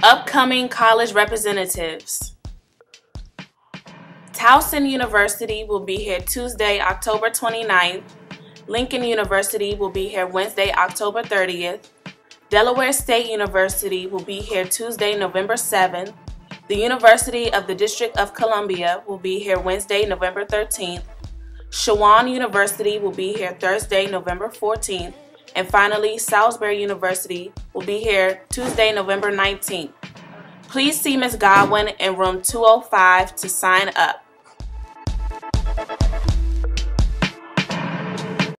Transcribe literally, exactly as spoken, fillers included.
Upcoming college representatives. Towson University will be here Tuesday, October twenty-ninth. Lincoln University will be here Wednesday, October thirtieth. Delaware State University will be here Tuesday, November seventh. The University of the District of Columbia will be here Wednesday, November thirteenth. Chowan University will be here Thursday, November fourteenth. And finally, Salisbury University will be here Tuesday, November nineteenth. Please see Miz Godwin in room two oh five to sign up.